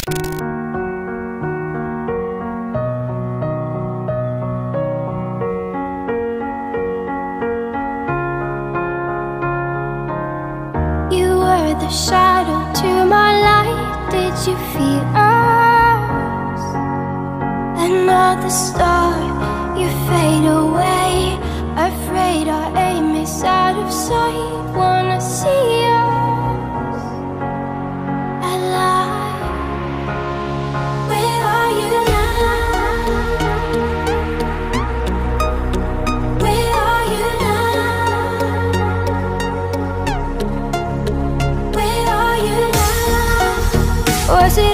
The shadow to my light, did you feel us? Another star, you fade away. Afraid our aim is out of sight. Wanna see us alive. Where are you now? Where are you now? Was it